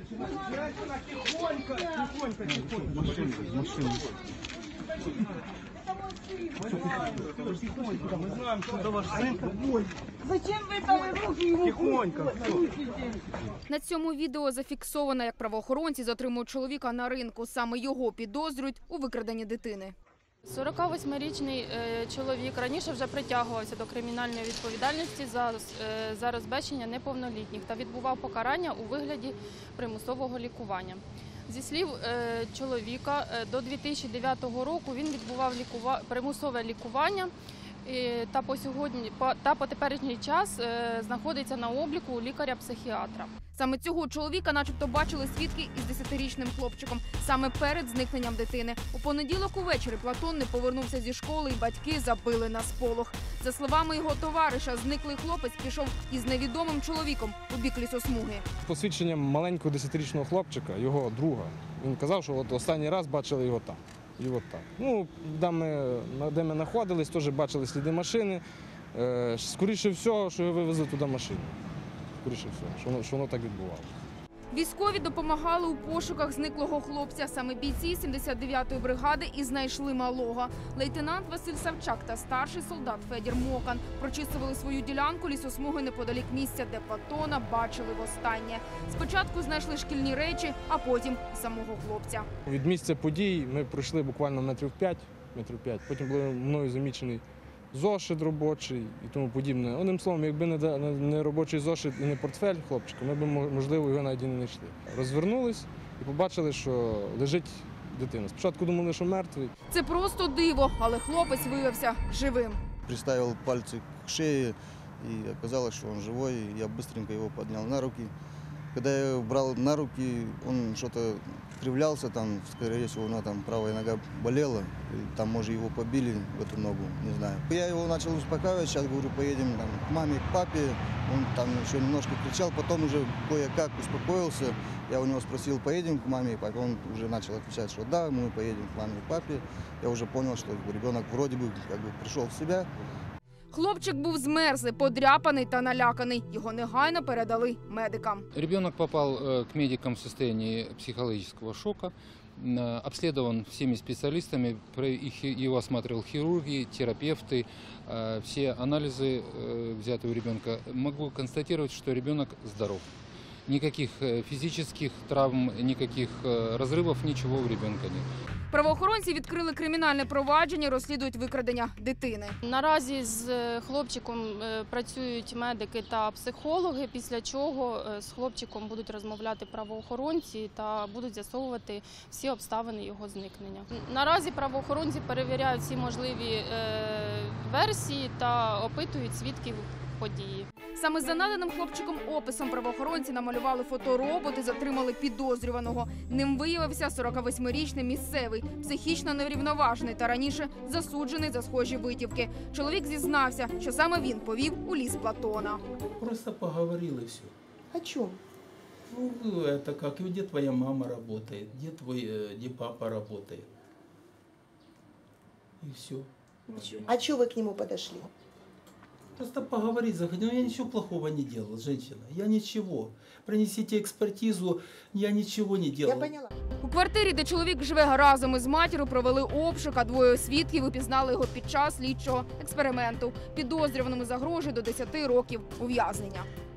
Тихонько, тихонько, тихонько. Машину. Мы знаем, что это ваш сын. Зачем ви дали руки йому? Тихонько. На цьому відео зафіксовано, як правоохоронці затримують чоловіка на ринку. Саме його підозрюють у викраденні дитини. 48-річний чоловік раніше вже притягувався до кримінальної відповідальності за розбещення неповнолітніх та відбував покарання у вигляді примусового лікування. Зі слів чоловіка, до 2009 року він відбував примусове лікування та по теперішній час знаходиться на обліку у лікаря-психіатра. Саме цього чоловіка начебто бачили свідки із 10-річним хлопчиком саме перед зникненням дитини. У понеділок увечері Платон не повернувся зі школи і батьки забили на сполох. За словами його товариша, зниклий хлопець пішов із невідомим чоловіком у бік лісосмуги. Посвідченням маленького 10-річного хлопчика, його друга, він казав, що от останній раз бачили його там. І от так. Ну, де ми знаходились, теж бачили сліди машини. Скоріше всього, що його вивезли туди машину. Скоріше всього, що воно так відбувалося. Військові допомагали у пошуках зниклого хлопця. Саме бійці 79-ї бригади і знайшли малого. Лейтенант Василь Савчак та старший солдат Федір Мокан прочистували свою ділянку лісосмуги неподалік місця, де Платона бачили востаннє. Спочатку знайшли шкільні речі, а потім самого хлопця. Від місця подій ми пройшли буквально метрів 5. Потім був мною замічений зошит робочий і тому подібне. Одним словом, якби не робочий зошит і не портфель хлопчика, ми б, можливо, його навіть і не знайшли. Розвернулись і побачили, що лежить дитина. Спочатку думали, що мертвий. Це просто диво, але хлопець виявився живим. Приставил пальцы к шее, и оказалось, что он живой. Я быстренько его поднял на руки. Когда я его брал на руки, он что-то кривлялся, там, скорее всего, у него там правая нога болела, и там, может, его побили в эту ногу, не знаю. Я его начал успокаивать, сейчас говорю, поедем там, к маме, к папе. Он там еще немножко кричал, потом уже кое-как успокоился. Я у него спросил, поедем к маме и папе. Он уже начал отвечать, что да, мы поедем к маме и папе. Я уже понял, что ребенок вроде бы как бы пришел в себя. Хлопчик був змерзлий, подряпаний та наляканий. Його негайно передали медикам. Ребенок попал к медикам в состоянии психологического шока, обследован всеми специалистами, его осматривал хирурги, терапевты, все анализы взяты у ребенка. Могу констатировать, что ребенок здоров. Никаких физических травм, никаких разрывов, ничего у ребенка нет. Правоохоронці відкрили кримінальне провадження, розслідують викрадення дитини. Наразі з хлопчиком працюють медики та психологи, після чого з хлопчиком будуть розмовляти правоохоронці та будуть з'ясовувати всі обставини його зникнення. Наразі правоохоронці перевіряють всі можливі версії та опитують свідків події. Саме за наданим хлопчиком описом правоохоронці намалювали фоторобот і затримали підозрюваного. Ним виявився 48-річний місцевий, психічно неврівноважений та раніше засуджений за схожі витівки. Чоловік зізнався, що саме він повів у ліс Платона. Просто поговорили все. О чем? Ну, это как, где твоя мама работает, где папа работает. И все. А что вы к нему подошли? Просто поговорить захотел. Ну, я ничего плохого не делал, женщина. Я ничего. Принесите экспертизу, я ничего не делал. Я поняла. У квартирі, де чоловік живе разом із матір'ю, провели обшук, а двоє свідків упізнали його під час слідчого експерименту. Підозрюваному загрожує до 10 років ув'язнення.